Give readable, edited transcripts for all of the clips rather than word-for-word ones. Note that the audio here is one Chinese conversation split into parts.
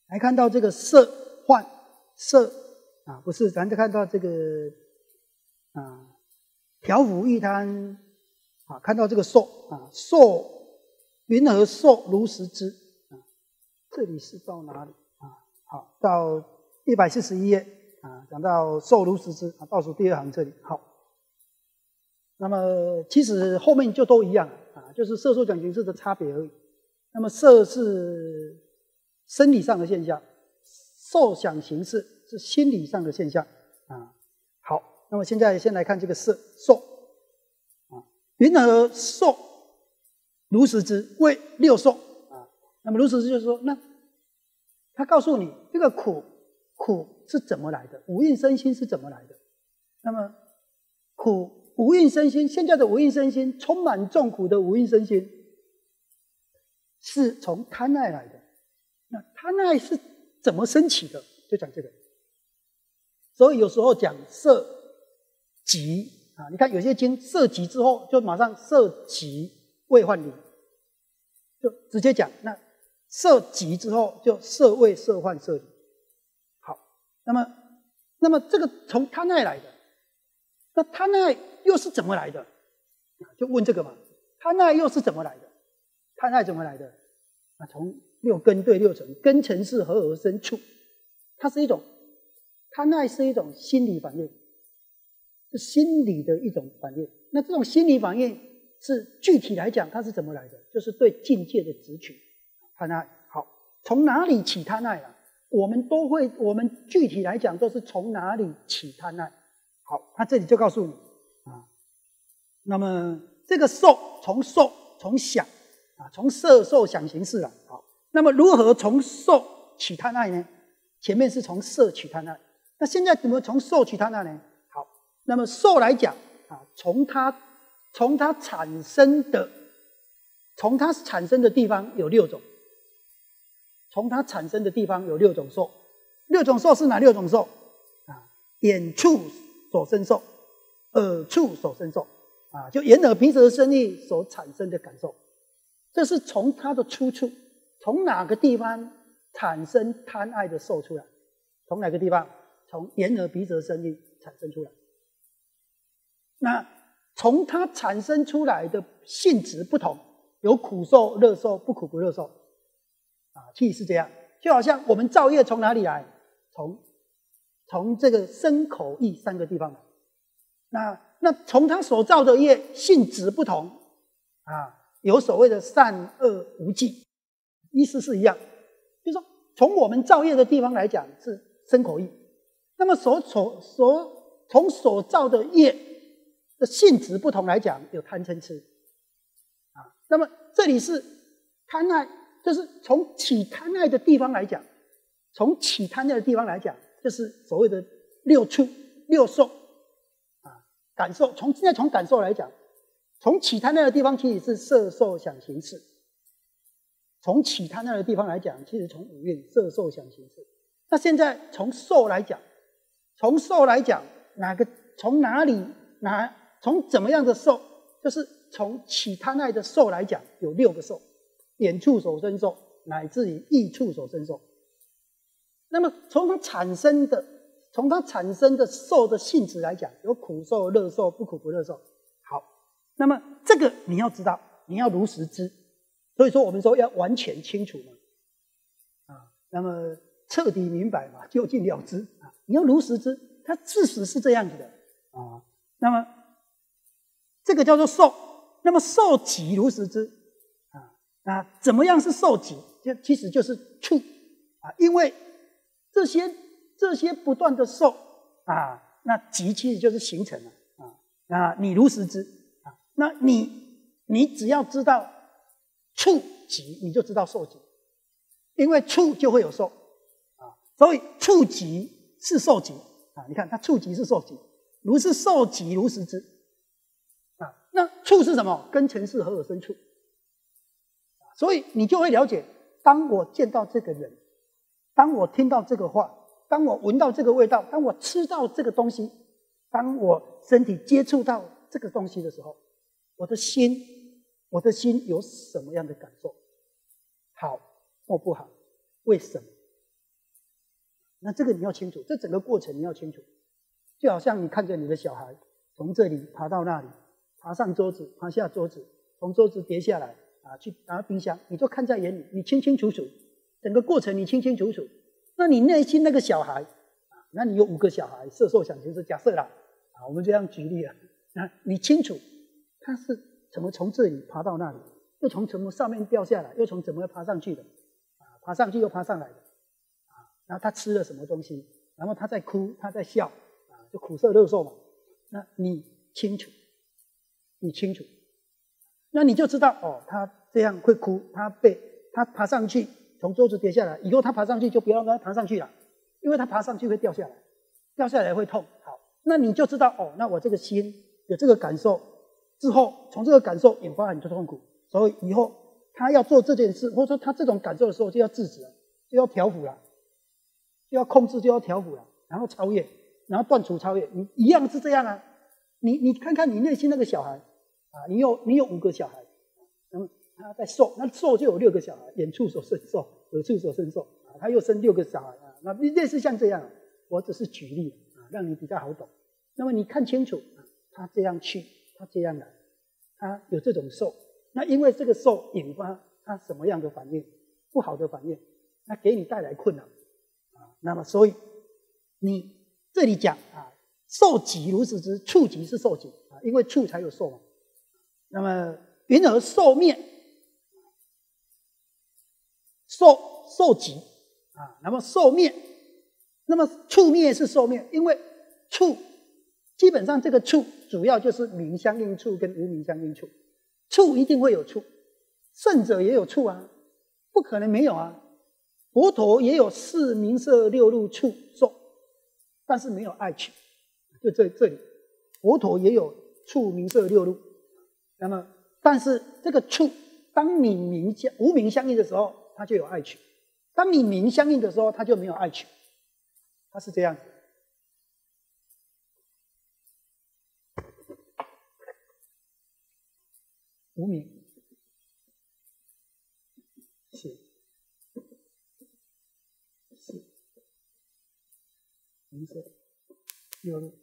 来看到这个色幻色啊，不是，咱就看到这个啊，调伏一滩啊，看到这个受啊，受云何受如实知啊？这里是到哪里啊？好，到141页啊，讲到受如实知啊，倒数第2行这里。好，那么其实后面就都一样啊，就是色受想行识的差别而已。那么色是生理上的现象，受想行识是心理上的现象啊。好，那么现在先来看这个色受啊，云何受如实知？为六受啊。那么如实知就是说，那他告诉你这个苦是怎么来的，五蕴身心是怎么来的。那么苦五蕴身心，现在的五蕴身心充满众苦的五蕴身心，是从贪爱来的。那贪爱是怎么升起的？就讲这个。所以有时候讲色即啊，你看有些经色即之后，就马上色即未幻离，就直接讲那色即之后就色未色幻色离。好，那么这个从贪爱来的，那贪爱又是怎么来的？就问这个嘛，贪爱又是怎么来的？贪爱怎么来的？啊，从6根对6尘，根尘是合而生处，它是一种贪爱，是一种心理反应，是心理的一种反应。那这种心理反应是具体来讲，它是怎么来的？就是对境界的执取，贪爱。好，从哪里起贪爱啊？我们具体来讲都是从哪里起贪爱。好，他这里就告诉你啊，那么这个受从想啊，从色受想行识啊。好，那么如何从受起贪爱呢？前面是从色起贪爱，那现在怎么从受起贪爱呢？好，那么受来讲啊，从它产生的地方有6种，从它产生的地方有6种受。6种受是哪6种受啊？眼触所生受，耳触所生受啊，就眼耳鼻舌身意所产生的感受，这是从它的出处，从哪个地方产生贪爱的受出来？从哪个地方？从眼耳鼻舌身意产生出来。那从它产生出来的性质不同，有苦受、乐受、不苦不乐受啊，其实是这样。就好像我们造业从哪里来？从这个身口意3个地方来。那从他所造的业性质不同啊，有所谓的善恶无记，意思是一样。就是说，从我们造业的地方来讲是身口意，那么从所造的业的性质不同来讲，有贪嗔痴啊。那么这里是贪爱，就是从起贪爱的地方来讲，就是所谓的6触6受啊，感受。现在从感受来讲，从起贪爱的地方其实是色受想行识。从起贪爱的地方来讲，其实从五蕴色受想行识。那现在从受来讲，从怎么样的受？就是从起贪爱的受来讲，有6个受：眼触所生受，乃至于意触所生受。那么从它产生的受的性质来讲，有苦受、乐受、不苦不乐受。好，那么这个你要知道，你要如实知。所以说我们说要完全清楚嘛，啊，那么彻底明白嘛，究竟了知啊，你要如实知，它事实是这样子的啊。那么这个叫做受，那么受即如实知啊。那怎么样是受即？其实就是触啊，因为这些不断的受啊，那即其实就是形成了啊。那你如实知啊，那你只要知道触即，你就知道受即，因为触就会有受啊，所以触即是受即啊。你看它触即是受即，如是受即如实知啊。那触是什么？根尘是合而生处，所以你就会了解，当我见到这个人，当我听到这个话，当我闻到这个味道，当我吃到这个东西，当我身体接触到这个东西的时候，我的心有什么样的感受？好或不好？为什么？ 那这个你要清楚，这整个过程你要清楚。就好像你看着你的小孩从这里爬到那里，爬上桌子，爬下桌子，从桌子跌下来去拿冰箱，你就看在眼里，你清清楚楚，整个过程你清清楚楚。那你内心那个小孩那你有5个小孩，色受想行识，假设啦我们这样举例你清楚他是怎么从这里爬到那里，又从什么上面掉下来，又从怎么爬上去的爬上去又爬上来的然后他吃了什么东西，然后他在哭，他在笑就苦涩乐受嘛。那你清楚，那你就知道他这样会哭，他爬上去，从桌子跌下来，以后他爬上去就不要让他爬上去了，因为他爬上去会掉下来会痛。好，那你就知道那我这个心有这个感受之后，从这个感受引发很多痛苦，所以以后他要做这件事，或者说他这种感受的时候就要制止了，就要调伏了，就要控制，就要调伏了，然后超越，然后断除超越。你一样是这样你看看你内心那个小孩你有5个小孩，那么他在受，那受就有6个小孩，眼触所生受，耳触所生受他又生6个小孩那类似像这样，我只是举例让你比较好懂。那么你看清楚他这样去，他这样来，他有这种受，那因为这个受引发他什么样的反应，不好的反应，那给你带来困扰那么所以你这里讲受极如是之，触极是受极因为触才有受嘛。那么云而受灭，受极那么受灭，那么触灭是受灭，因为触基本上这个触主要就是名相应处跟无名相应处，触一定会有触，圣者也有触不可能没有佛陀也有4名色6入触受，但是没有爱取，就这里佛陀也有触名色6入，那么但是这个触当你无名相应的时候它就有爱取，当你名相应的时候它就没有爱取，它是这样子。无名是名色6入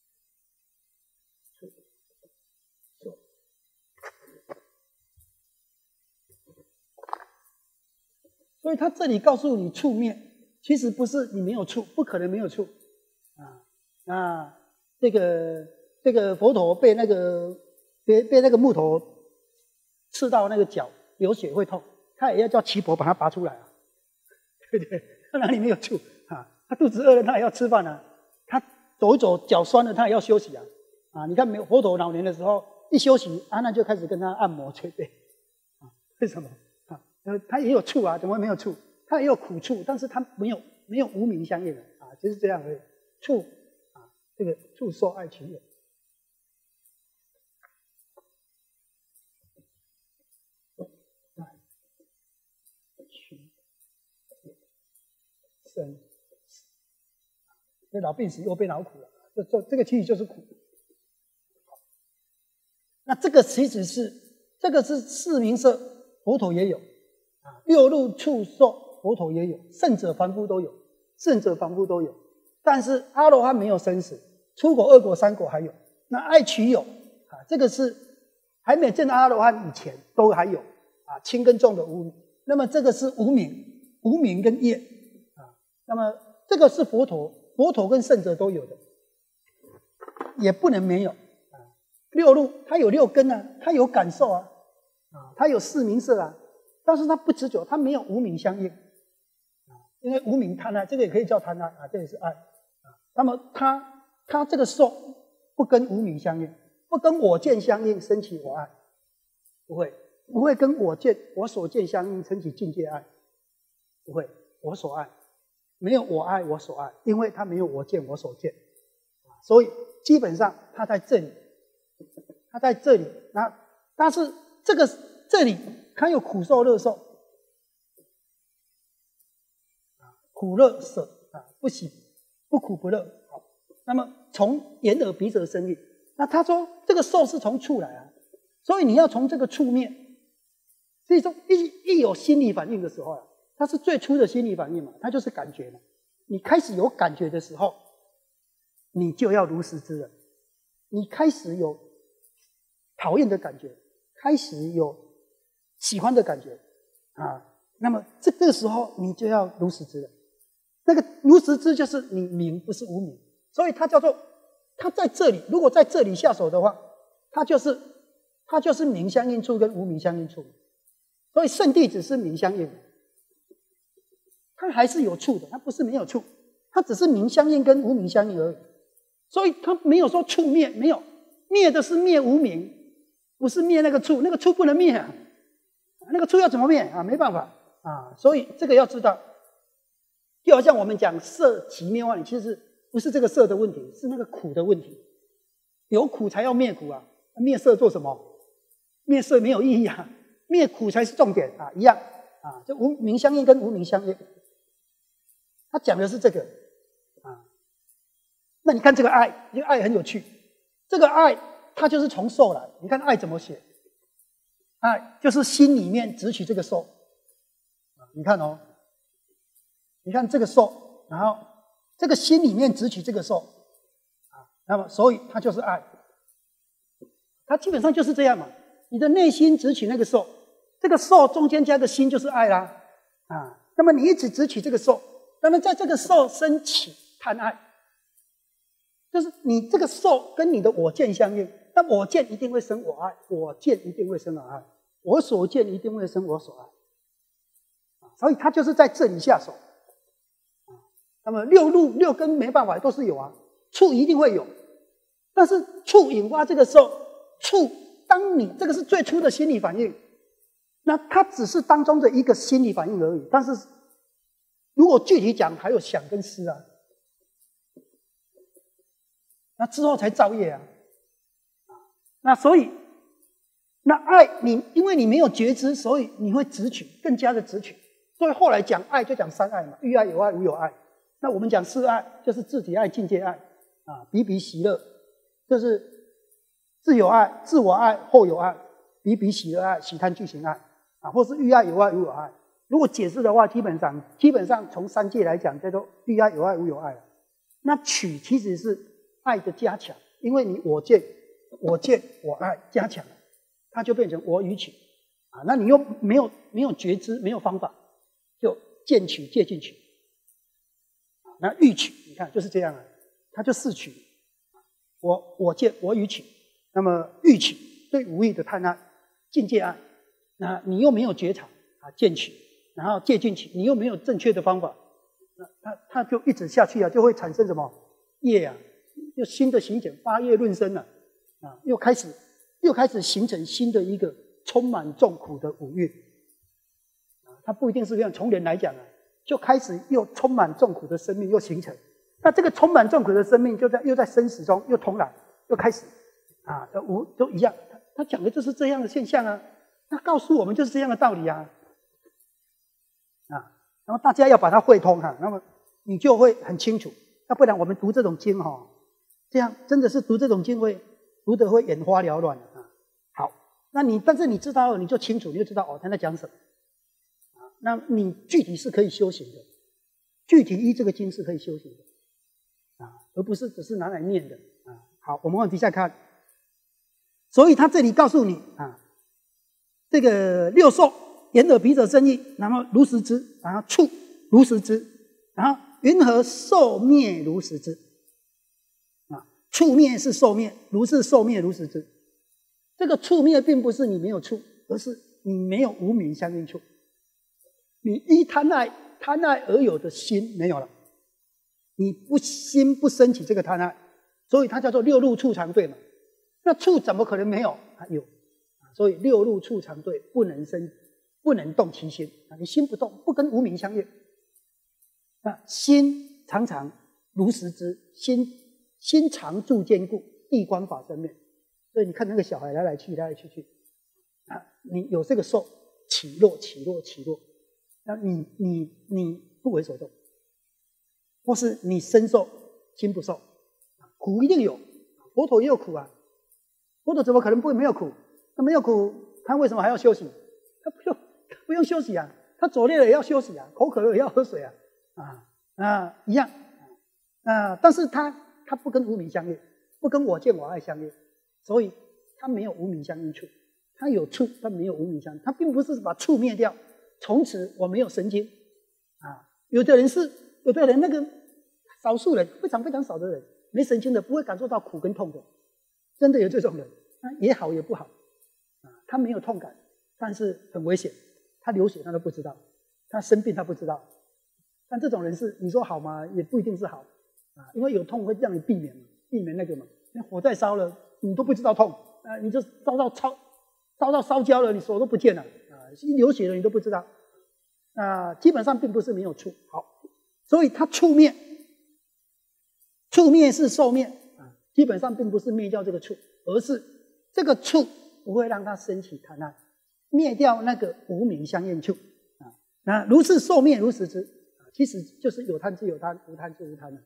触受，所以他这里告诉你触灭，其实不是你没有触，不可能没有触这个佛陀被那个木头刺到那个脚流血会痛，他也要叫奇婆把它拔出来对不对？他哪里没有触他肚子饿了他也要吃饭他走一走脚酸了他也要休息你看佛陀老年的时候一休息那就开始跟他按摩捶背为什么他也有触怎么会没有触？他也有苦处，但是他没有无名相应就是这样而已。触这个触受爱取有。生老病死又变劳苦了，这个其实就是苦。那这个其实是4名色，佛陀也有6入触受，佛陀也有，圣者凡夫都有，但是阿罗汉没有生死，出果、2果、3果还有，那爱取有这个是还没见到阿罗汉以前都还有轻跟重的无名，那么这个是无名跟业那么这个是佛陀跟圣者都有的，也不能没有6入它有6根它有感受它有4名色但是它不持久，它没有无名相应因为无名贪爱，这个也可以叫贪爱这也是爱那么它这个受不跟无名相应，不跟我见相应升起我爱，不会跟我所见相应升起境界爱，不会，我所爱没有我爱我所爱，因为它没有我见我所见所以基本上它在这里但是这里它有苦受乐受苦乐舍不喜不苦不乐那么从眼耳鼻舌身意，那他说这个受是从触来所以你要从这个触灭，所以说一有心理反应的时候它是最初的心理反应嘛，它就是感觉嘛你开始有感觉的时候，你就要如实知了。你开始有讨厌的感觉，开始有喜欢的感觉啊，那么这个时候你就要如实知了。那个如实知就是你明不是无明，所以它叫做它在这里，如果在这里下手的话，它就是明相应处跟无明相应处。所以圣地只是明相应，它还是有处的，它不是没有处，它只是明相应跟无明相应而已。所以它没有说处灭，没有灭的是灭无明，不是灭那个处，那个处不能灭啊，那个处要怎么灭啊？没办法啊，所以这个要知道。就好像我们讲色起灭妄，其实不是这个色的问题，是那个苦的问题。有苦才要灭苦啊，灭色做什么？灭色没有意义啊，灭苦才是重点啊，一样啊，就无明相应跟无明相应，他讲的是这个啊。那你看这个爱，这个爱很有趣，这个爱它就是从受来。你看爱怎么写？爱就是心里面只取这个受啊，你看哦。你看这个受，然后这个心里面只取这个受啊，那么所以它就是爱，它基本上就是这样嘛。你的内心只取那个受，这个受中间加个心就是爱啦啊。那么你一直只取这个受，那么在这个受升起贪爱，就是你这个受跟你的我见相应，那我见一定会生我爱，我见一定会生我爱，我所见一定会生我所爱，所以它就是在这里下手。那么六根没办法都是有啊，处一定会有，但是处引发这个时候，处当你这个是最初的心理反应，那它只是当中的一个心理反应而已。但是如果具体讲，还有想跟思啊，那之后才造业啊。那所以那爱你，因为你没有觉知，所以你会执取，更加的执取。所以后来讲爱就讲三爱嘛，欲爱、有爱、无有爱。那我们讲四爱，就是自体爱、境界爱啊，比比喜乐，就是自有爱、自我爱、后有爱，比比喜乐爱、喜贪俱行爱啊，或是欲爱、有爱、无有爱。如果解释的话，基本上从三界来讲，叫做欲爱、有爱、无有爱。那取其实是爱的加强，因为你我见、我爱加强了，它就变成我与取啊。那你又没有觉知，没有方法，就见取、借进取。那欲取，你看就是这样啊，它就四取，我见我与取，那么欲取对无欲的贪爱，境界爱，那你又没有觉察啊，见取，然后借进取，你又没有正确的方法，那它就一直下去啊，就会产生什么业啊，又新的行解八业论生了啊，又开始形成新的一个充满重苦的五蕴啊，它不一定是这样，从人来讲啊。就开始又充满重苦的生命又形成，那这个充满重苦的生命又在生死中又同来，又开始啊，都一样。他讲的就是这样的现象啊，他告诉我们就是这样的道理啊，然后大家要把它汇通哈，那么你就会很清楚。要不然我们读这种经哈，这样真的是读这种经会读得会眼花缭乱啊。好，但是你知道你就清楚，你就知道哦他在讲什么。那你具体是可以修行的，具体依这个经是可以修行的啊，而不是只是拿来念的啊。好，我们往底下看，所以他这里告诉你啊，这个六受眼耳鼻舌身意，然后如实知，然后触如实知，然后云何受灭如实知啊？触灭是受灭，如是受灭如实知。这个触灭并不是你没有触，而是你没有无明相应处。你依贪爱而有的心没有了，你心不升起这个贪爱，所以它叫做六入处常对嘛。那处怎么可能没有？有，所以六入处常对不能动其心啊，你心不动，不跟无明相应。那心常常如实知，心常住坚固，地观法生灭。所以你看那个小孩来来去啊，你有这个受起落。那你不为所动，或是你身受心不受，苦一定有，佛陀也有苦啊，佛陀怎么可能不会没有苦？他没有苦，他为什么还要休息？他不用休息啊，他走累了也要休息啊，口渴了也要喝水啊， 一样但是它不跟无明相应，不跟我见我爱相应，所以它没有无明相应处。它有处，但没有无明相应。它并不是把处灭掉，从此我没有神经有的人那个少数人，非常非常少的人，没神经的，不会感受到苦跟痛的，真的有这种人，也好也不好他没有痛感，但是很危险，他流血他都不知道，他生病他不知道。但这种人是你说好吗？也不一定是好因为有痛会让你避免那个嘛。那火在烧了，你都不知道痛你就烧到烧焦了，你手都不见了一流血了你都不知道基本上并不是没有处。好，所以它处灭是受灭基本上并不是灭掉这个处，而是这个处不会让它升起贪爱，灭掉那个无明相应处如是受灭如是知其实就是有贪之有贪，无贪之无贪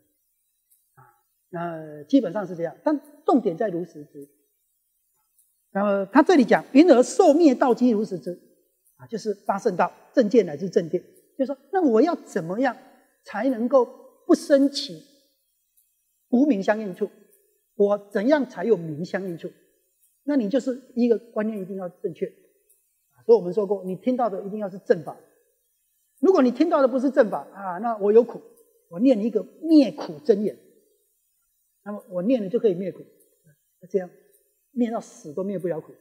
基本上是这样，但重点在如实知。那么他这里讲云而受灭道基如实知就是八圣道正见乃至正定，就是说那我要怎么样才能够不升起无明相应处，我怎样才有明相应处？那你就是一个观念一定要正确所以我们说过，你听到的一定要是正法。如果你听到的不是正法那我有苦，我念一个灭苦真言，那么我念了就可以灭苦这样灭到死都灭不了苦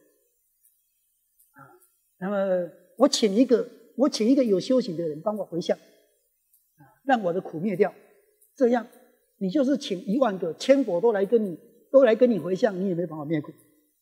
那么我请一个有修行的人帮我回向让我的苦灭掉，这样你就是请10000个千佛都来跟你回向，你也没办法灭苦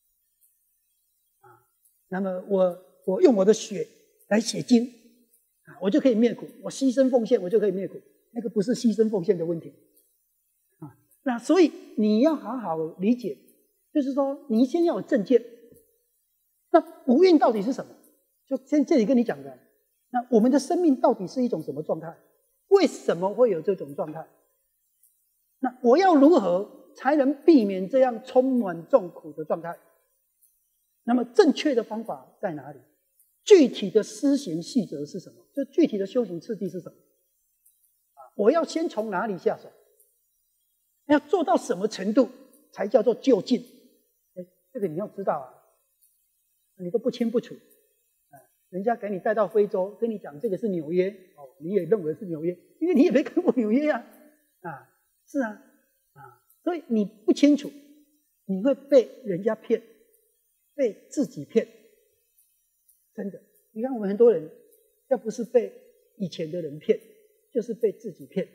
那么我用我的血来写经我就可以灭苦，我牺牲奉献我就可以灭苦，那个不是牺牲奉献的问题那所以你要好好理解，就是说你先要有正见。那无蕴到底是什么？就这里跟你讲的，那我们的生命到底是一种什么状态？为什么会有这种状态？那我要如何才能避免这样充满重苦的状态？那么正确的方法在哪里？具体的施行细则是什么？就具体的修行次第是什么？我要先从哪里下手？要做到什么程度才叫做就近？这个你要知道你都不清不楚人家给你带到非洲，跟你讲这个是纽约你也认为是纽约，因为你也没看过纽约是所以你不清楚，你会被人家骗，被自己骗，真的。你看我们很多人，要不是被以前的人骗，就是被自己骗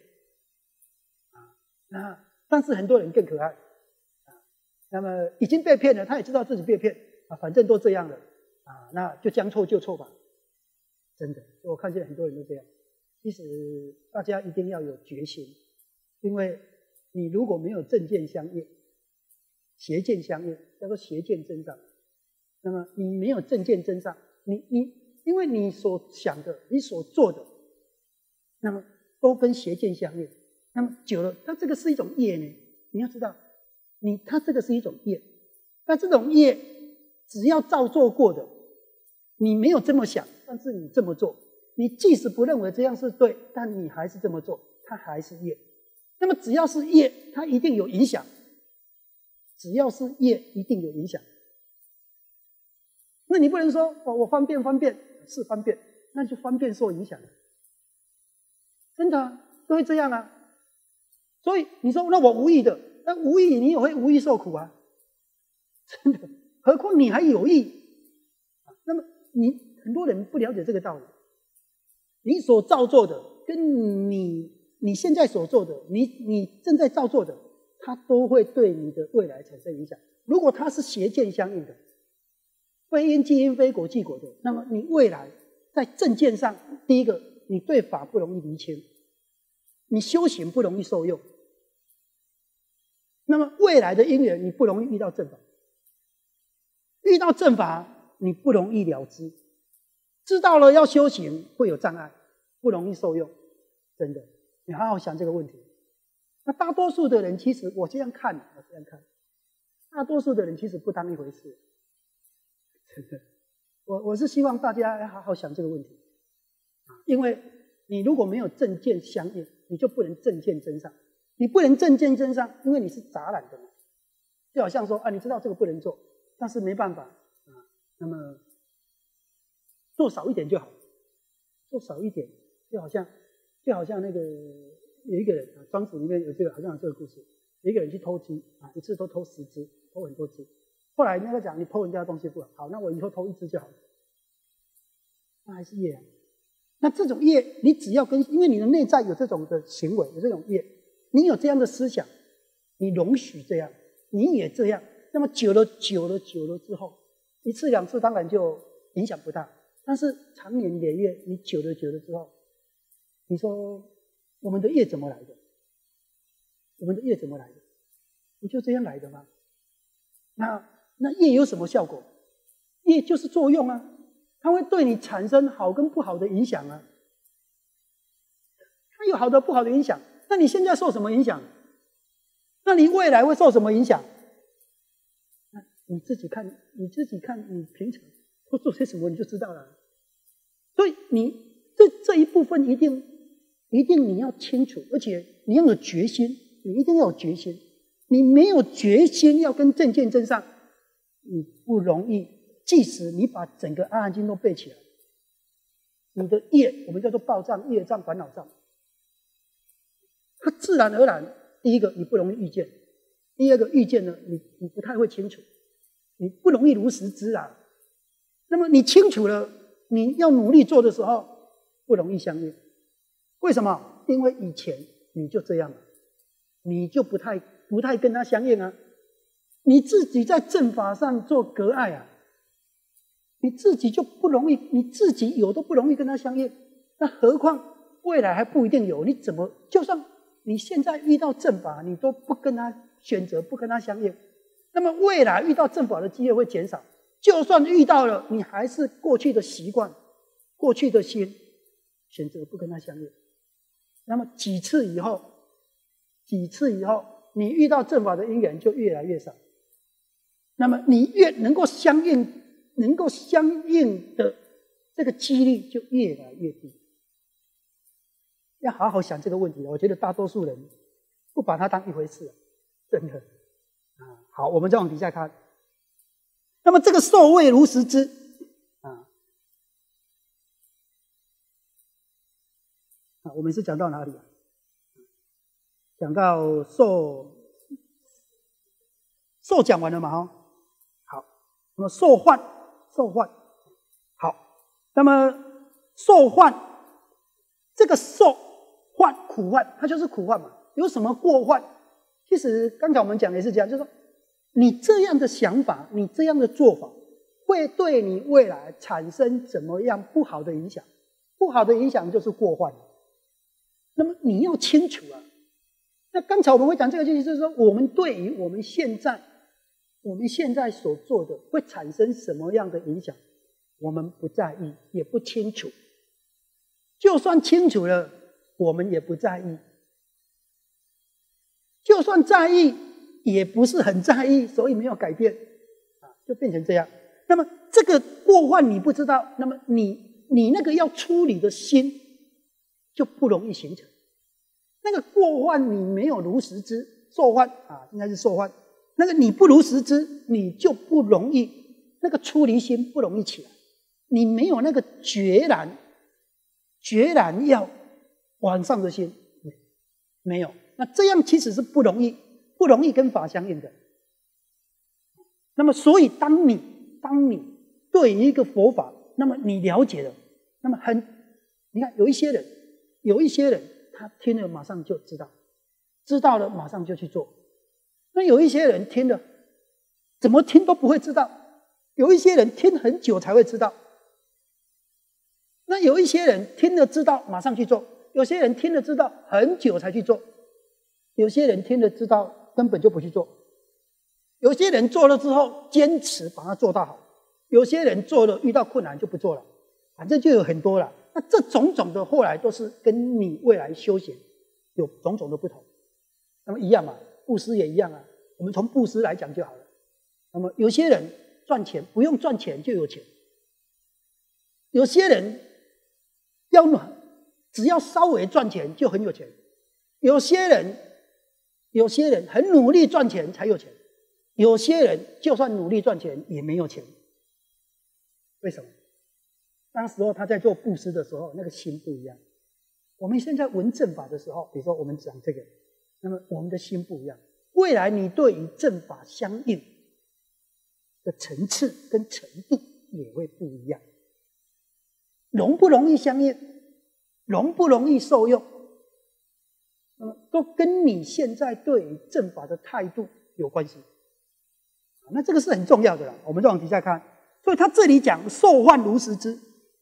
但是很多人更可爱那么已经被骗了，他也知道自己被骗反正都这样了那就将错就错吧。真的，我看见很多人都这样。其实大家一定要有决心，因为你如果没有正见相应，邪见相应，叫做邪见增上。那么你没有正见增上，因为你所想的，你所做的，那么都跟邪见相应。那么久了，它这个是一种业呢。你要知道，它这个是一种业。那这种业，只要照做过的，你没有这么想，但是你这么做，你即使不认为这样是对，但你还是这么做，它还是业。那么只要是业，它一定有影响。只要是业，一定有影响。那你不能说我方便是方便，那就方便受影响。真的都会这样所以你说那我无意的，那无意你也会无意受苦真的，何况你还有意那么你很多人不了解这个道理，你所造作的跟你现在所做的，你正在造作的，它都会对你的未来产生影响。如果它是邪见相应的，非因即因，非果即果的，那么你未来在正见上，第一个你对法不容易厘清，你修行不容易受用，那么未来的因缘你不容易遇到正法，遇到正法你不容易了知，知道了要修行会有障碍，不容易受用。真的，你好好想这个问题。那大多数的人，其实我这样看，大多数的人其实不当一回事。真的，我是希望大家要好好想这个问题，因为你如果没有正见相应， 你就不能正见真善。你不能正见真善，因为你是杂染的嘛。就好像说啊，你知道这个不能做，但是没办法啊，那么做少一点就好，做少一点，就好像那个有一个人啊，庄子里面有这个好像有这个故事，有一个人去偷鸡啊，一次都偷10只，偷很多只。后来那个讲你偷人家的东西不好，好，那我以后偷1只就好了，那还是业啊。那这种业，你只要因为你的内在有这种的行为，有这种业，你有这样的思想，你容许这样，你也这样，那么久了之后，1次2次当然就影响不大，但是长年累月，你久了之后，你说我们的业怎么来的？我们的业怎么来的？不就这样来的吗？那业有什么效果？业就是作用啊，它会对你产生好跟不好的影响啊。它有好的不好的影响，那你现在受什么影响？那你未来会受什么影响？那你自己看，你平常会做些什么，你就知道了。所以你这一部分一定你要清楚，而且你要有决心，你一定要有决心。你没有决心要跟正见真善，你不容易。即使你把整个《阿含经》都背起来，你的业我们叫做报障、业障、烦恼障，它自然而然，第一个你不容易遇见，第二个遇见呢，你不太会清楚，你不容易如实知啊。那么你清楚了，你要努力做的时候，不容易相应。为什么？因为以前你就这样了，你就不太跟他相应啊。你自己在正法上做隔碍啊，你自己就不容易，你自己有都不容易跟他相应，那何况未来还不一定有。你怎么就算你现在遇到正法，你都不跟他选择，不跟他相应，那么未来遇到正法的机会会减少。就算遇到了，你还是过去的习惯、过去的心，选择不跟他相应。那么几次以后，你遇到正法的因缘就越来越少。那么你越能够相应的这个几率就越来越低。要好好想这个问题，我觉得大多数人不把它当一回事，真的。好，我们再往底下看。那么这个受未如实知我们是讲到哪里啊？讲到受讲完了嘛？好，那么受患，好，那么受患，这个受患苦患，它就是苦患嘛。有什么过患？其实刚才我们讲的也是这样，就是说你这样的想法，你这样的做法，会对你未来产生怎么样不好的影响？不好的影响就是过患。那么你要清楚啊。那刚才我们会讲这个，就是说，我们对于我们现在所做的会产生什么样的影响，我们不在意，也不清楚。就算清楚了，我们也不在意。就算在意，也不是很在意，所以没有改变就变成这样。那么这个过患你不知道，那么你那个要处理的心就不容易形成。那个过患你没有如实知，受患应该是受患。那个你不如实知，你就不容易，那个出离心不容易起来。你没有那个决然要往上的心，没有。那这样其实是不容易跟法相应的。那么所以当你对于一个佛法，那么你了解了，那么你看有一些人他听了马上就知道了马上就去做。那有一些人听了怎么听都不会知道，有一些人听很久才会知道。那有一些人听了知道马上去做，有些人听了知道很久才去做，有些人听了知道根本就不去做，有些人做了之后坚持把它做到好，有些人做了遇到困难就不做了，反正就有很多了。那这种种的后来都是跟你未来修行有种种的不同。那么一样嘛，布施也一样啊。我们从布施来讲就好了。那么有些人赚钱不用赚钱就有钱，有些人只要稍微赚钱就很有钱， 有些人很努力赚钱才有钱，有些人就算努力赚钱也没有钱。为什么？当时候他在做布施的时候，那个心不一样。我们现在闻正法的时候，比如说我们讲这个，那么我们的心不一样。未来你对于正法相应的层次跟程度也会不一样，容不容易相应，容不容易受用，都跟你现在对于正法的态度有关系。那这个是很重要的啦，我们再往底下看。所以他这里讲受患如实知，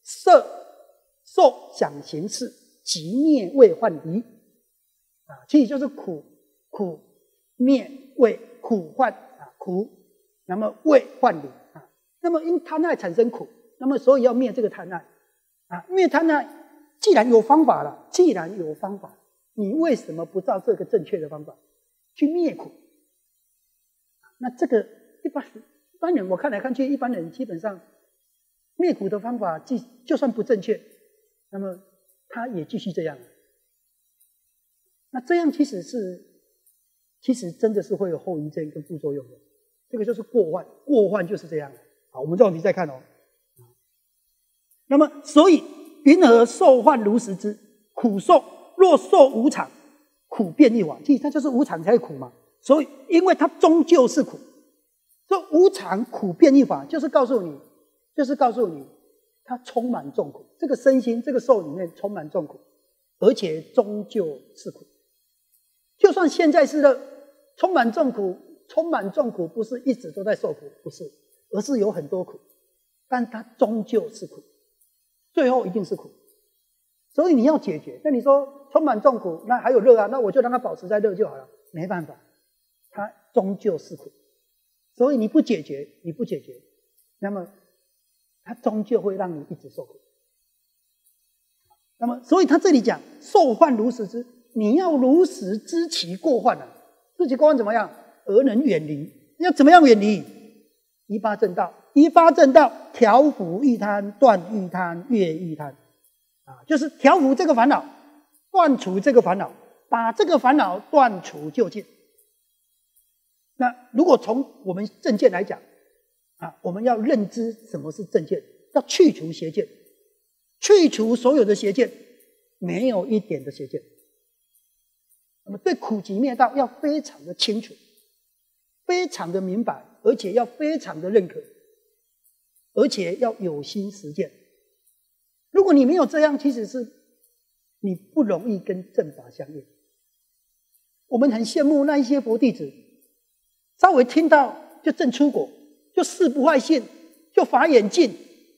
受想行识，即灭未患离其实就是苦灭畏苦患苦，那么畏患离那么因贪爱产生苦，那么所以要灭这个贪爱灭贪爱。既然有方法了，你为什么不照这个正确的方法去灭苦？那这个一般人我看来看去，一般人基本上灭苦的方法就算不正确，那么他也继续这样。那这样其实真的是会有后遗症跟副作用的，这个就是过患就是这样。好，我们这问题再看那么所以云何受患如实知？苦受若受无常，苦变异法。其实它就是无常才苦嘛，所以因为它终究是苦，所以无常苦变异法就是告诉你它充满重苦，这个身心这个受里面充满重苦，而且终究是苦。就算现在是乐，充满重苦不是一直都在受苦，不是，而是有很多苦，但它终究是苦，最后一定是苦。所以你要解决。那你说充满重苦，那还有乐那我就让它保持在乐就好了，没办法，它终究是苦。所以你不解决，那么它终究会让你一直受苦。那么所以他这里讲受患如实知，你要如实知其过患知其过患怎么样？而能远离。要怎么样远离？依八正道，调伏欲贪，断欲贪，越欲贪就是调伏这个烦恼，断除这个烦恼，把这个烦恼断除就近。那如果从我们正见来讲我们要认知什么是正见，要去除邪见，去除所有的邪见，没有一点的邪见。那么对苦集灭道要非常的清楚，非常的明白，而且要非常的认可，而且要有心实践。如果你没有这样，其实是你不容易跟正法相应。我们很羡慕那一些佛弟子，稍微听到就证出果，就誓不坏信，就法眼净。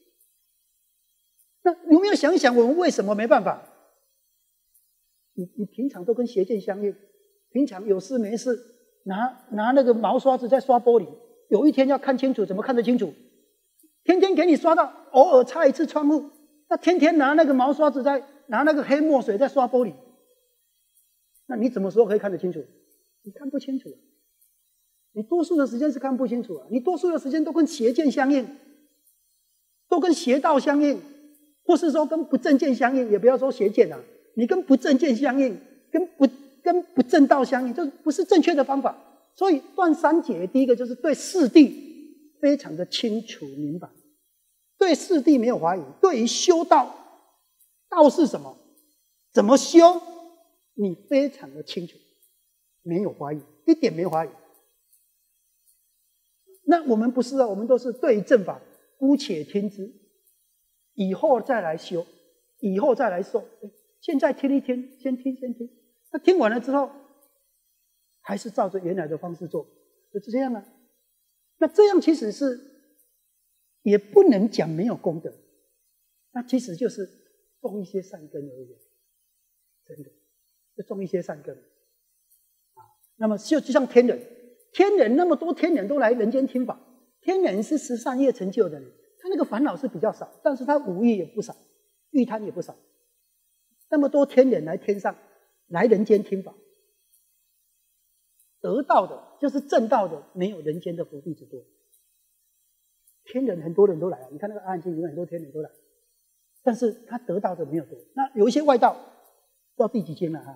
那有没有想一想，我们为什么没办法？你平常都跟邪见相应，平常有事没事拿那个毛刷子在刷玻璃，有一天要看清楚，怎么看得清楚？天天给你刷到，偶尔擦一次窗户，那天天拿那个毛刷子拿那个黑墨水在刷玻璃，那你怎么说可以看得清楚？你看不清楚你多数的时间是看不清楚你多数的时间都跟邪见相应，都跟邪道相应，或是说跟不正见相应，也不要说邪见你跟不正见相应，跟不正道相应，这不是正确的方法。所以断三结，第一个就是对四谛非常的清楚明白，对四谛没有怀疑，对于修道是什么，怎么修，你非常的清楚，没有怀疑，一点没怀疑。那我们不是我们都是对于正法姑且听之，以后再来修，以后再来受。现在听一听，先听。那听完了之后，还是照着原来的方式做，就是这样那这样其实是也不能讲没有功德，那其实就是种一些善根而已，真的就种一些善根那么就像天人那么多天人都来人间听法，天人是十善业成就的人，他那个烦恼是比较少，但是他五欲也不少，欲贪也不少。那么多天人来天上来人间听法，得到的就是正道的，没有人间的佛弟子多。天人很多人都来你看那个阿含经里面很多天人都来，但是他得到的没有多。那有一些外道到第几经了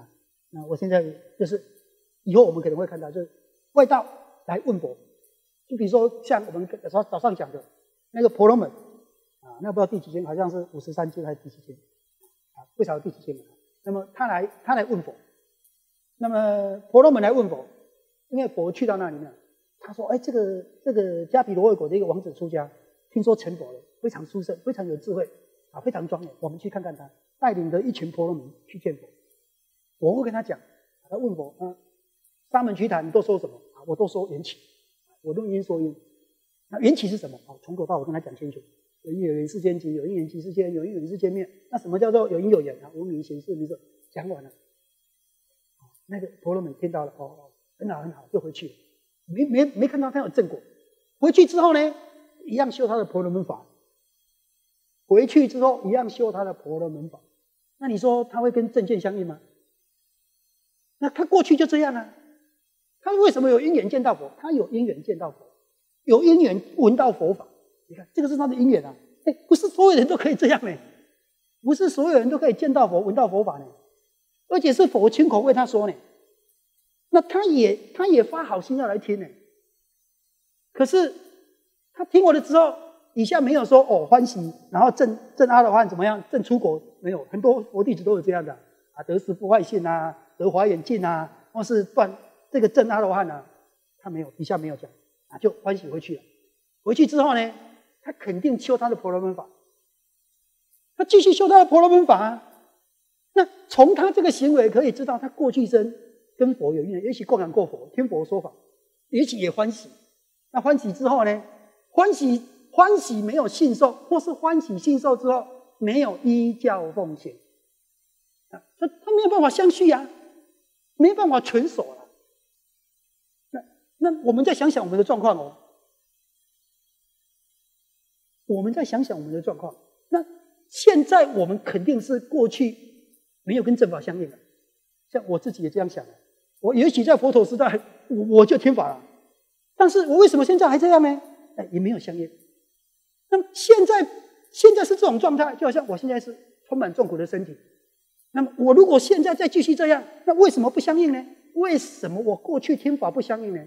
那我现在就是以后我们可能会看到，就是外道来问佛，就比如说像我们早上讲的那个婆罗门啊，那不知道第几经，好像是53经还是第几经啊，不晓得第几经了。那么他来问佛，那么婆罗门来问佛，因为佛去到那里呢，他说：“哎，这个迦毗罗卫国的一个王子出家，听说成佛了，非常殊胜，非常有智慧啊，非常庄严，我们去看看他。”带领着一群婆罗门去见佛，我会跟他讲，他问佛啊，沙门瞿昙你都说什么啊？我都说缘起，我论因说因。那缘起是什么？哦，从头到尾跟他讲清楚。有因有缘世间集，有因缘即世间，有因缘世间灭。那什么叫做有因有缘啊？无名行识名色，讲完了。那个婆罗门听到了，哦，很好很好，就回去了。没看到他有正果。回去之后呢，一样修他的婆罗门法。回去之后一样修他的婆罗门法。那你说他会跟正见相应吗？那他过去就这样啊。他为什么有因缘见到佛？他有因缘见到佛，有因缘闻到佛法。你看，这个是他的因缘啊。不是所有人都可以这样呢，不是所有人都可以见到佛、闻到佛法呢，而且是佛亲口为他说呢。那他也发好心要来听呢。可是他听我的之后，以下没有说哦欢喜，然后证阿罗汉怎么样，证出国，没有。很多佛弟子都有这样的啊，得十不坏性啊，得华严净啊，或是断这个证阿罗汉啊，他没有，以下没有讲啊，就欢喜回去了。回去之后呢，他肯定修他的婆罗门法，他继续修他的婆罗门法啊。那从他这个行为可以知道，他过去生跟佛有缘，也许供养过佛，听佛说法，也许也欢喜。那欢喜之后呢，欢喜没有信受，或是欢喜信受之后没有依教奉行啊，他没有办法相续啊，没办法全守了。那我们再想想我们的状况哦，我们再想想我们的状况。那现在我们肯定是过去没有跟正法相应的，像我自己也这样想的。我也许在佛陀时代我就听法了，但是我为什么现在还这样呢？也没有相应。那么现在是这种状态，就好像我现在是充满重苦的身体。那么我如果现在再继续这样，那为什么不相应呢？为什么我过去听法不相应呢？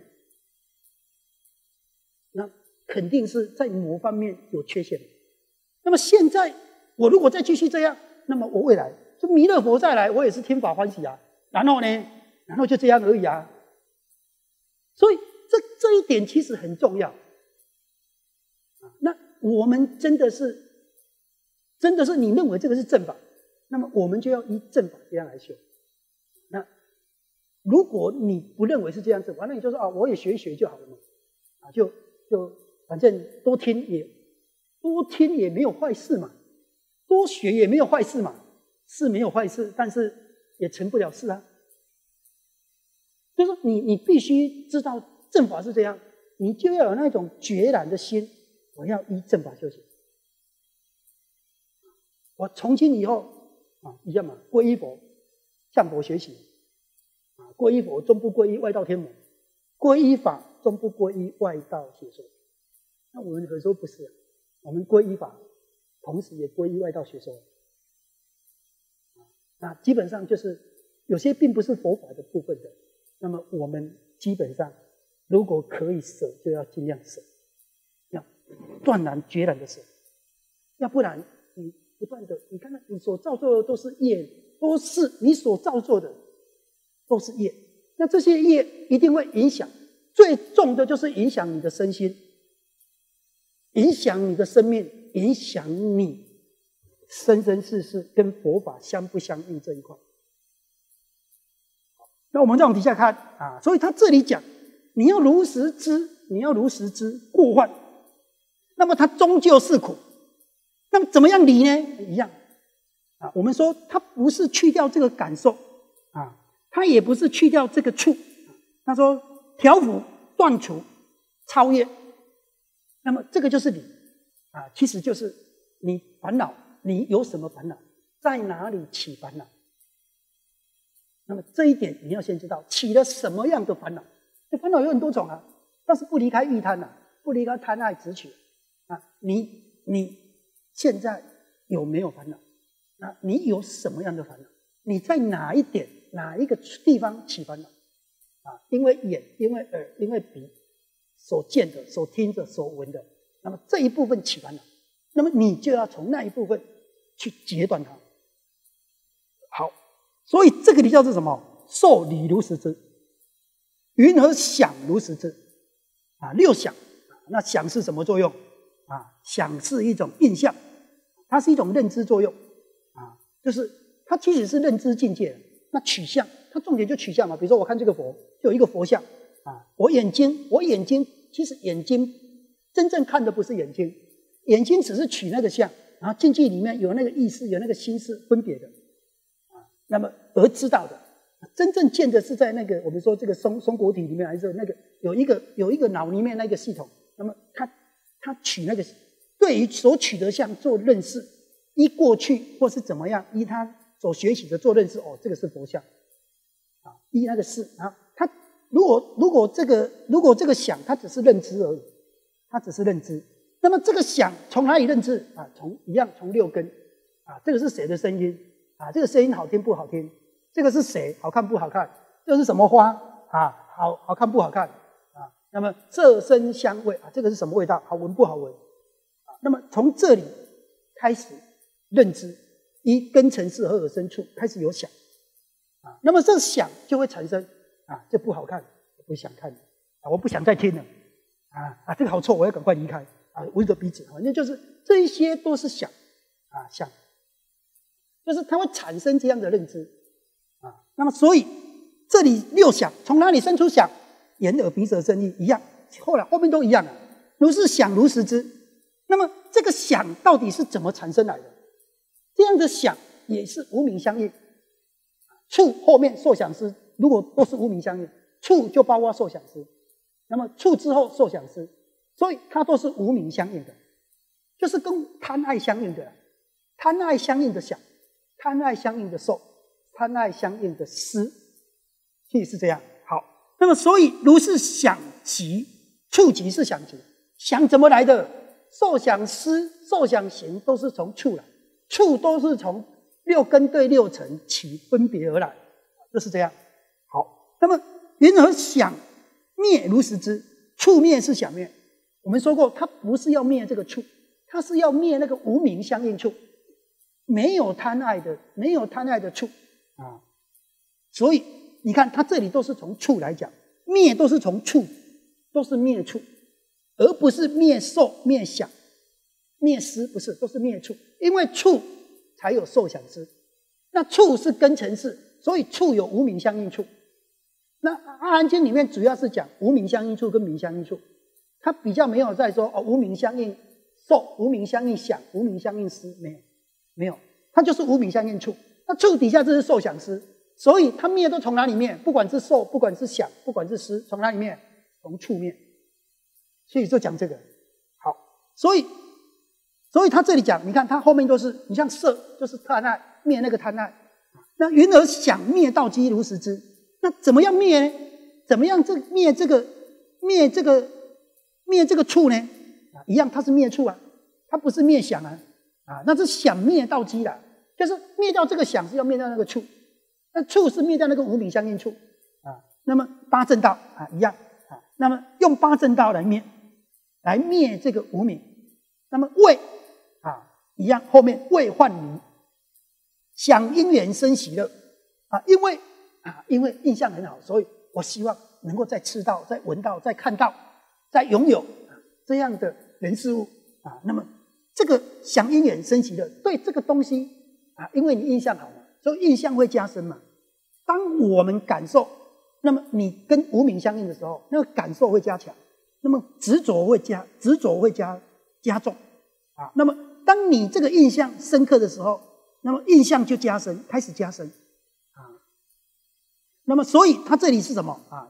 那肯定是在某方面有缺陷。那么现在我如果再继续这样，那么我未来就弥勒佛再来，我也是听法欢喜啊。然后就这样而已啊。所以这一点其实很重要。那我们真的是你认为这个是正法，那么我们就要依正法这样来修。那如果你不认为是这样子，完了你就说啊，我也学一学就好了嘛，啊，就反正多听也没有坏事嘛，多学也没有坏事嘛，是没有坏事，但是也成不了事啊。就是说你必须知道正法是这样，你就要有那种决然的心，我要依正法修行。我从今以后啊，一样嘛，皈依佛，向佛学习啊，皈依佛终不皈依外道天魔，皈依法终不皈依外道邪说。那我们何说不是啊？我们皈依法，同时也皈依外道邪说。那基本上就是有些并不是佛法的部分的，那么我们基本上如果可以舍，就要尽量舍，要断然决然的舍，要不然你不断的，你看看你所造作的都是业，都是你所造作的都是业，那这些业一定会影响，最重的就是影响你的身心，影响你的生命，影响你生生世世跟佛法相不相应这一块。那我们再往底下看啊，所以他这里讲，你要如实知过患，那么它终究是苦。那么怎么样离呢？一样啊，我们说它不是去掉这个感受啊，它也不是去掉这个处。他说调伏、断除、超越，那么这个就是离啊，其实就是你烦恼，你有什么烦恼，在哪里起烦恼？那么这一点你要先知道起了什么样的烦恼。这烦恼有很多种啊，但是不离开欲贪啊，不离开贪爱执取啊。你现在有没有烦恼？那你有什么样的烦恼？你在哪一点哪一个地方起烦恼啊？因为眼，因为耳，因为鼻所见的、所听的、所闻的，那么这一部分起烦恼，那么你就要从那一部分去截断它。好，所以这个理叫做什么？受理如实知，云何想如实知？啊，六想，那想是什么作用？啊，想是一种印象，它是一种认知作用，啊，就是它其实是认知境界。那取相，它重点就取相嘛。比如说我看这个佛，就有一个佛像，啊，我眼睛其实眼睛真正看的不是眼睛，眼睛只是取那个相，然后境界里面有那个意识，有那个心识分别的，啊，那么而知道的。真正见的是在那个我们说这个松果体里面，还是那个有一个脑里面那个系统，那么他取那个对于所取的相做认识，依过去或是怎么样，依他所学习的做认识，哦，这个是佛像啊，依那个是啊，他如果这个想，它只是认知而已，它只是认知，那么这个想从哪里认知啊？从六根啊，这个是谁的声音啊？这个声音好听不好听？这个是谁？好看不好看？这是什么花啊？好看不好看啊？那么色声香味啊，这个是什么味道？好闻不好闻啊？那么从这里开始认知，依根尘世和而生处开始有想啊，那么这想就会产生啊，这不好看，我不想看啊，我不想再听了啊，这个好臭，我要赶快离开啊，闻着鼻子，反正就是这一些都是想啊，想，就是它会产生这样的认知。啊，那么所以这里六想从哪里生出想？眼耳鼻舌身意一样，后面都一样啊。如是想如实知。那么这个想到底是怎么产生来的？这样的想也是无明相应。处后面受想思，如果都是无明相应，处就包括受想思。那么处之后受想思，所以它都是无明相应的，就是跟贪爱相应的，贪爱相应的想，贪爱相应的受。贪爱相应的思，其实是这样。好，那么所以如是想集，触集是想集，想怎么来的？受想思、受想行都是从触来，触都是从六根对六尘起分别而来，就是这样。好，那么云何想灭如实知？触灭是想灭，我们说过，它不是要灭这个触，它是要灭那个无明相应处，没有贪爱的处。啊，所以你看，它这里都是从处来讲，灭都是从处，都是灭处，而不是灭受、灭想、灭思，不是，都是灭处。因为处才有受想思，那处是根尘世，所以处有无明相应处。那《阿含经》里面主要是讲无明相应处跟明相应处，它比较没有在说哦无明相应受、无明相应想、无明相应思，没有，它就是无明相应处。那处底下这是受想思，所以它灭都从哪里灭？不管是受，不管是想，不管是思，从哪里灭？从处灭。所以就讲这个。好，所以他这里讲，你看他后面都是，你像色就是贪爱，灭那个贪爱。那云何想灭道基如实知？那怎么样灭呢？怎么样灭这个处呢？一样，它是灭处啊，它不是灭想啊，那是想灭道基啦。就是灭掉这个想是要灭掉那个处，那处是灭掉那个无明相应处啊。那么八正道啊一样啊，那么用八正道来灭这个无明。那么为啊一样，后面为幻迷，想因缘生喜乐啊，因为印象很好，所以我希望能够再吃到、再闻到、再看到、再拥有这样的人事物啊。那么这个想因缘生喜乐，对这个东西。因为你印象好嘛，所以印象会加深嘛。当我们感受，那么你跟无明相应的时候，那个感受会加强，那么执着会加重啊。那么当你这个印象深刻的时候，那么印象就开始加深啊。那么所以它这里是什么啊？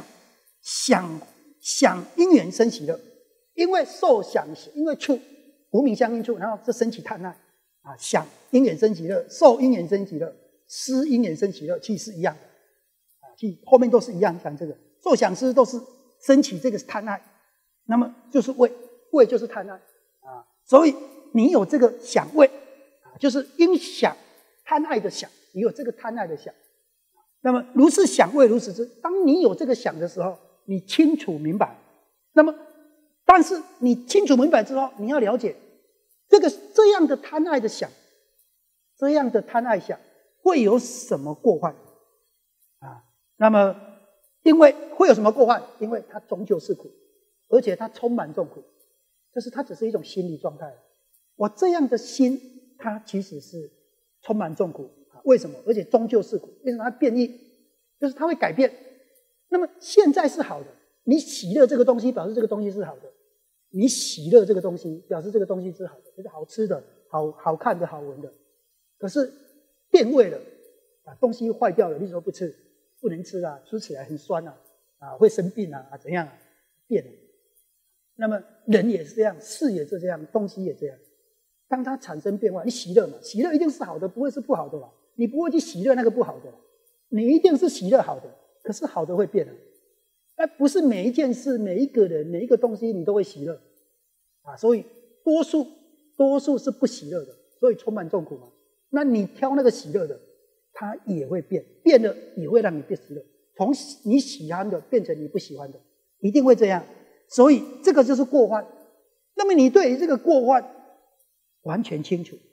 想因缘生喜乐，因为受想，因为处无明相应处，然后这升起贪爱。想因缘生喜乐，受因缘生喜乐，思因缘生喜乐，其实是一样的其实后面都是一样讲这个受想思都是升起这个贪爱，那么就是为就是贪爱所以你有这个想为就是因想贪爱的想，你有这个贪爱的想， 那么如是想谓如是知，当你有这个想的时候，你清楚明白。那么，但是你清楚明白之后，你要了解这样的贪爱的想，这样的贪爱想会有什么过患啊？那么，因为会有什么过患？因为它终究是苦，而且它充满重苦，就是它只是一种心理状态。我这样的心，它其实是充满重苦。为什么？而且终究是苦，为什么它变异？就是它会改变。那么现在是好的，你喜乐这个东西，表示这个东西是好的；你喜乐这个东西，表示这个东西是好的，就是好吃的、好看的、好闻的。可是变味了，东西坏掉了，你说不吃，不能吃啊，吃起来很酸啊，会生病啊，怎样啊？变了。那么人也是这样，事也是这样，东西也这样。当它产生变化，你喜乐嘛？喜乐一定是好的，不会是不好的啦。你不会去喜乐那个不好的，你一定是喜乐好的。可是好的会变的，那不是每一件事、每一个人、每一个东西你都会喜乐所以多数是不喜乐的，所以充满痛苦嘛。那你挑那个喜乐的，它也会变，变了也会让你变喜乐，从你喜欢的变成你不喜欢的，一定会这样。所以这个就是过患。那么你对于这个过患完全清楚，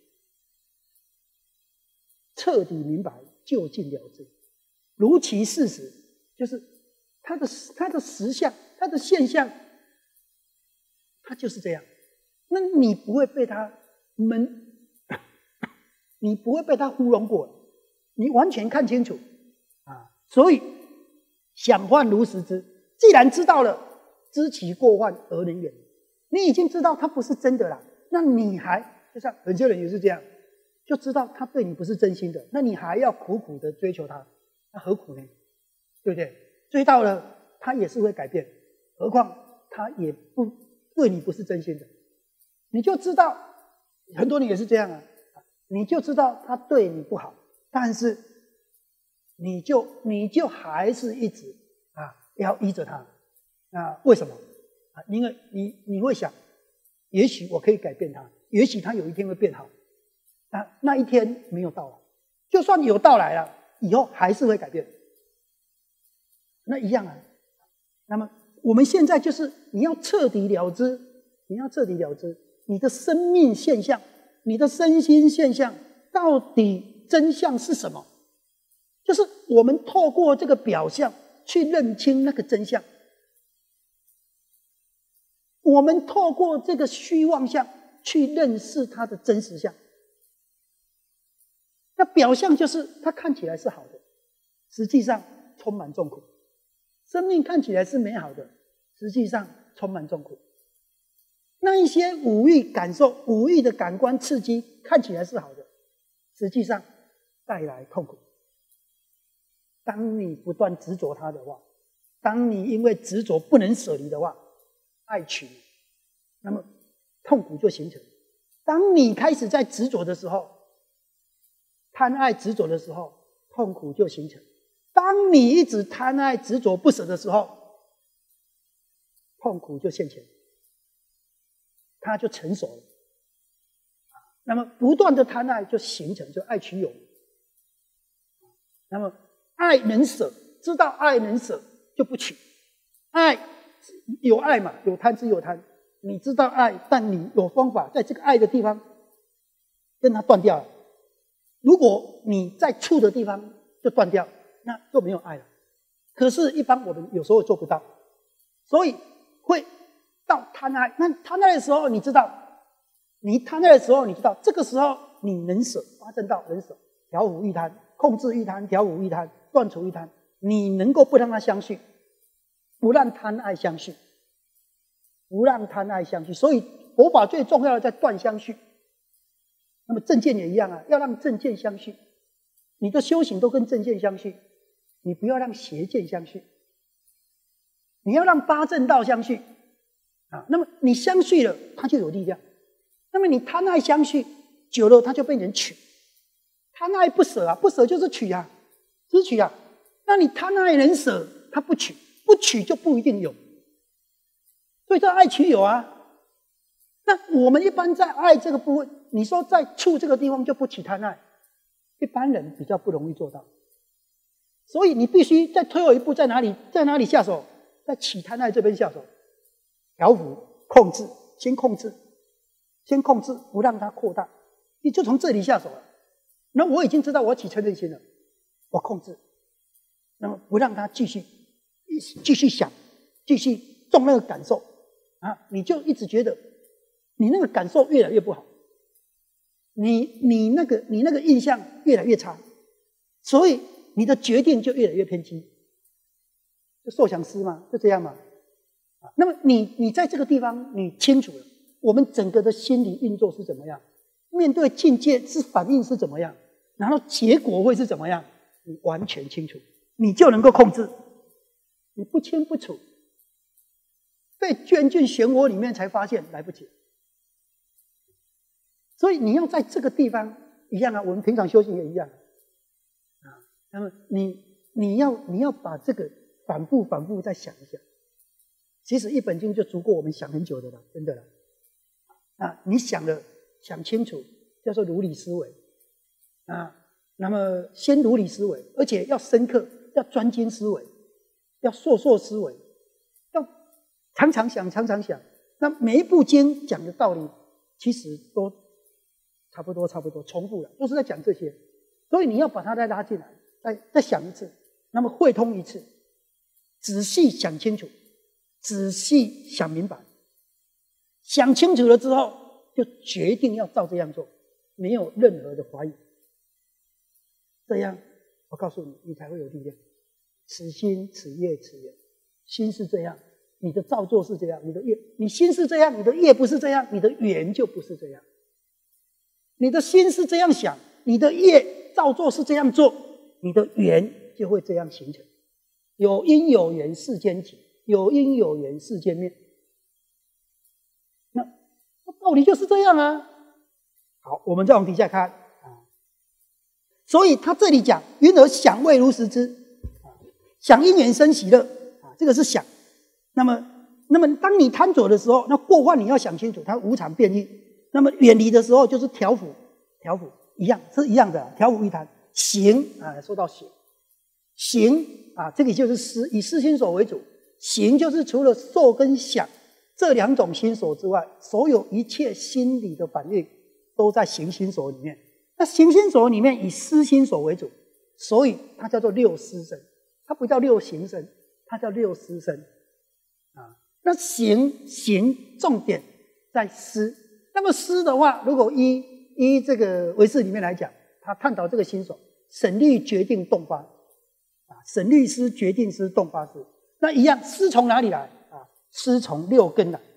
彻底明白，就近了之，如其事实，就是它的实相，它的现象，它就是这样。那你不会被它你不会被它糊弄过，你完全看清楚所以想患如实知，既然知道了，知其过患而能远。你已经知道它不是真的啦，那你还就像有些人也是这样，就知道他对你不是真心的，那你还要苦苦的追求他，那何苦呢？对不对？追到了，他也是会改变，何况他也不对你不是真心的，你就知道，很多人也是这样你就知道他对你不好，但是你就还是一直要依着他为什么因为你会想，也许我可以改变他，也许他有一天会变好。那一天没有到来，就算有到来了，以后还是会改变。那一样那么我们现在就是你要彻底了知，你的生命现象，你的身心现象到底真相是什么？就是我们透过这个表象去认清那个真相。我们透过这个虚妄相去认识它的真实相。那表象就是它看起来是好的，实际上充满痛苦。生命看起来是美好的，实际上充满痛苦。那一些五欲感受、五欲的感官刺激看起来是好的，实际上带来痛苦。当你不断执着它的话，当你因为执着不能舍离的话，爱取，那么痛苦就形成。当你开始在执着的时候，贪爱执着的时候，痛苦就形成。当你一直贪爱执着不舍的时候，痛苦就现前，它就成熟了。那么不断的贪爱就形成，就爱取有。那么爱能舍，知道爱能舍就不取。爱有爱嘛，有贪之有贪。你知道爱，但你有方法在这个爱的地方跟它断掉了。如果你在处的地方就断掉，那就没有爱了。可是一般我们有时候做不到，所以会到贪爱。那贪爱的时候你知道，这个时候你能舍，八正道能舍，调伏欲贪，控制欲贪，调伏欲贪，断除欲贪，你能够不让它相续，不让贪爱相续，所以佛法最重要的在断相续。那么正见也一样要让正见相续，你的修行都跟正见相续，你不要让邪见相续，你要让八正道相续那么你相续了，它就有力量。那么你贪爱相续久了，它就变成取。贪爱不舍不舍就是取只取那你贪爱能舍，它不取，不取就不一定有。所以这爱取有那我们一般在爱这个部分，你说在处这个地方就不起贪爱，一般人比较不容易做到。 所以你必须再退后一步，在哪里下手？在起贪爱这边下手，调伏、控制，先控制，不让它扩大，你就从这里下手了。那我已经知道我要起嗔恨心了，我控制，那么不让它继续想，继续动那个感受啊，你就一直觉得你那个感受越来越不好，你那个印象越来越差，所以你的决定就越来越偏激，就受想思嘛，就这样嘛。那么你在这个地方你清楚了，我们整个的心理运作是怎么样，面对境界是反应是怎么样，然后结果会是怎么样，你完全清楚，你就能够控制。你不清不楚，被卷进漩涡里面才发现来不及。所以你要在这个地方一样啊，我们平常修行也一样啊。那么你要把这个反复再想一想。其实一本经就足够我们想很久的了，真的了。啊，你想清楚，叫做如理思维啊。那么先如理思维，而且要深刻，要专精思维，要硕思维，要常常想。那每一部经讲的道理，其实都差不多，重复了，都是在讲这些。所以你要把它再拉进来，再想一次，那么汇通一次，仔细想清楚，仔细想明白，想清楚了之后，就决定要照这样做，没有任何的怀疑。这样，我告诉你，你才会有力量。此心此业此缘，心是这样，你的造作是这样，你的业，你心是这样，你的业不是这样，你的缘就不是这样。你的心是这样想，你的业造作是这样做，你的缘就会这样形成。有因有缘世间起，有因有缘世间灭。那道理就是这样啊。好，我们再往底下看。所以他这里讲，云何想未如实知？想因缘生喜乐啊，这个是想。那么当你贪着的时候，那过患你要想清楚，它无常变异。那么远离的时候就是调伏一样是一样的，调伏一贪。行啊，说到行啊，这个就是以思心所为主。行就是除了受跟想这两种心所之外，所有一切心理的反应都在行心所里面。那行心所里面以思心所为主，所以它叫做六思身，它不叫六行身，它叫六思身啊。那行重点在思，那么思的话，如果依这个唯识里面来讲，他探讨这个心所，审虑决定动发啊，审虑思决定思动发思，那一样思从哪里来啊？思从六根来，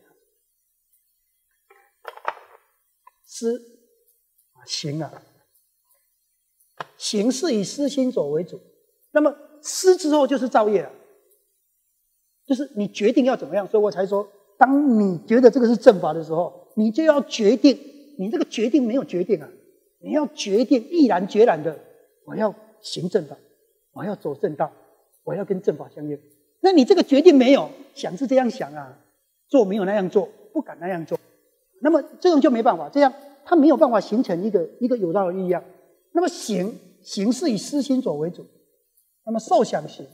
思行啊。行是以思心所为主，那么思之后就是造业了，就是你决定要怎么样。所以我才说，当你觉得这个是正法的时候，你就要决定，你这个决定没有决定啊，你要决定毅然决然的，我要行正法，我要走正道，我要跟正法相应。那你这个决定没有，想是这样想啊，做没有那样做，不敢那样做，那么这种就没办法，这样它没有办法形成一个有道的力量。那么行是以思心所为主，那么受想行，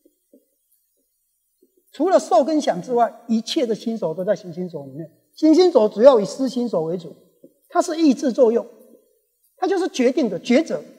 除了受跟想之外，一切的心所都在行心所里面。行心所主要以思心所为主，它是意志作用，它就是决定的抉择。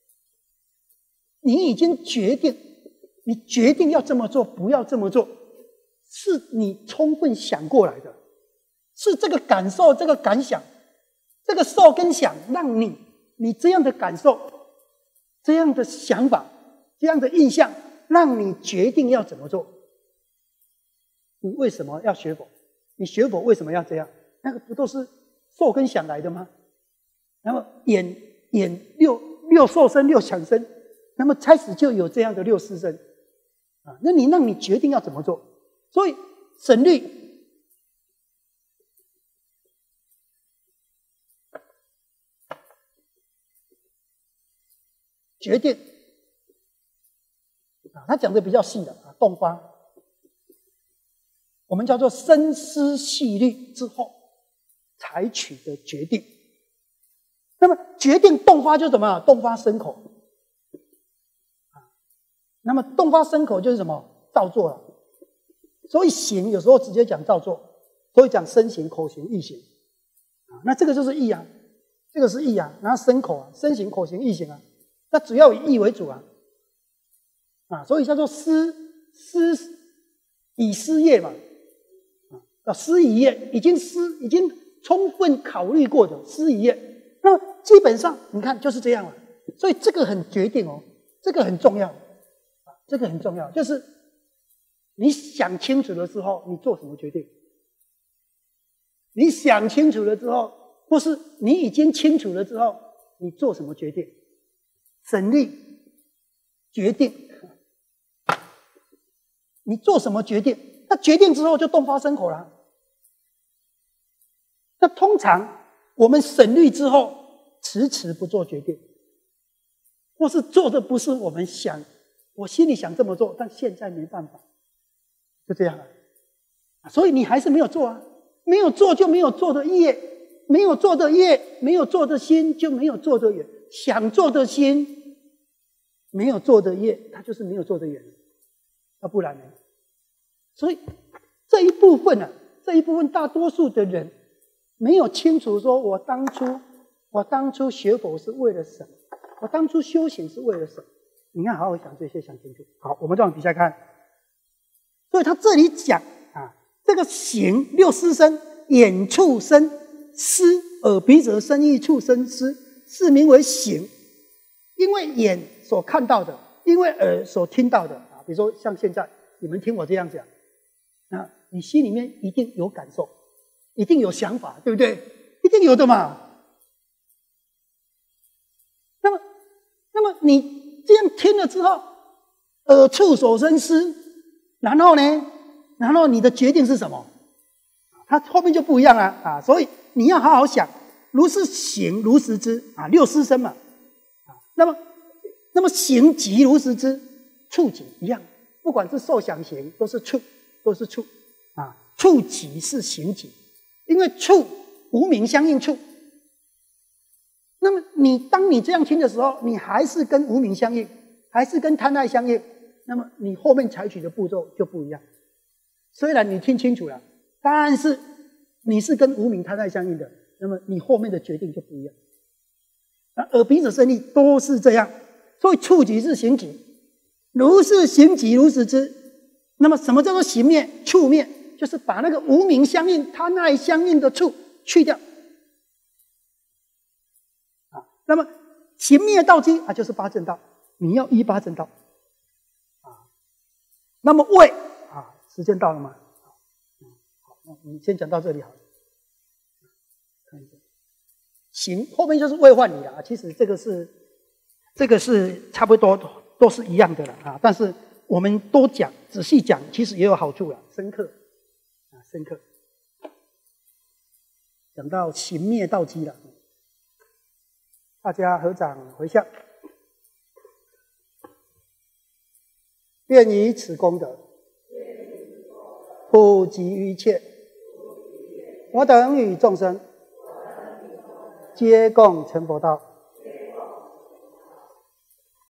你已经决定，你决定要这么做，不要这么做，是你充分想过来的，是这个感受、这个感想、这个受跟想，让你这样的感受、这样的想法、这样的印象，让你决定要怎么做。你为什么要学佛？你学佛为什么要这样？那个不都是受跟想来的吗？那么眼六受身六想身，那么开始就有这样的六识身啊。那让你决定要怎么做。所以审虑决定啊，他讲的比较细的啊，动发。我们叫做深思细虑之后采取的决定。那么决定动发就怎么样？动发生口。 那么动发生口就是什么？造作了。所以行有时候直接讲造作，所以讲身行、口行、意行。那这个就是意啊，这个是意啊，然后身口啊，身行、口行、意行啊，那主要以意为主啊。所以叫做思以思业嘛，思以业已经充分考虑过的思以业。那么基本上你看就是这样了。所以这个很决定哦，这个很重要，这个很重要，就是你想清楚了之后，你做什么决定？你想清楚了之后，或是你已经清楚了之后，你做什么决定？省力决定，你做什么决定？那决定之后就动发生口了。那通常我们省虑之后，迟迟不做决定，或是做的不是我们想，我心里想这么做，但现在没办法，就这样了。所以你还是没有做啊，没有做就没有做的业，没有做的业，没有做的心就没有做的缘，想做的心，没有做的业，它就是没有做的缘，要不然呢？所以这一部分大多数的人没有清楚说，我当初学佛是为了什么？我当初修行是为了什么？你要好好想这些，想清楚。好，我们再往底下看。所以他这里讲这个行六识身，眼触身思，耳鼻舌身意触身思，是名为行。因为眼所看到的，因为耳所听到的比如说像现在你们听我这样讲，你心里面一定有感受，一定有想法，对不对？一定有的嘛。那么你这样听了之后，耳触手身思，然后呢？然后你的决定是什么？它后面就不一样了所以你要好好想，如是行如实知六识身嘛那么行即如实知，触即一样，不管是受想行都是触触即是行即，因为触无明相应触。那么当你这样听的时候，你还是跟无明相应，还是跟贪爱相应，那么你后面采取的步骤就不一样。虽然你听清楚了，但是你是跟无明贪爱相应的，那么你后面的决定就不一样。耳鼻舌身意都是这样，所以触即是行即，如是行即如实知。那么什么叫做行灭？触灭就是把那个无明相应、贪爱相应的触去掉。那么行灭道基就是八正道，你要依八正道那么位时间到了吗？好，那你先讲到这里好了。看一下，行后面就是位换理了其实这个是差不多都是一样的了但是我们多讲仔细讲，其实也有好处了，深刻深刻。讲到行灭道基了。大家合掌回向，愿以此功德普及于一切，我等与众生皆共成佛道。